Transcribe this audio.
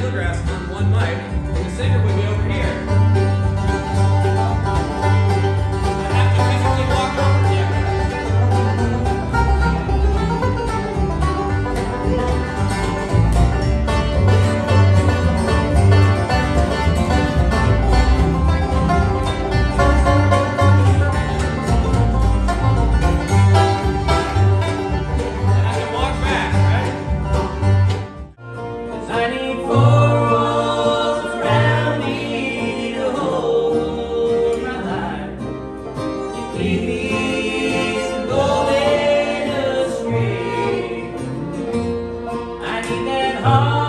Bluegrass on one mic, and the singer would be over here. I'd have to physically walk over to you. And I can walk back, right? 'Cause I need four walls around me to hold my life, to keep me from going astray. I need that heart.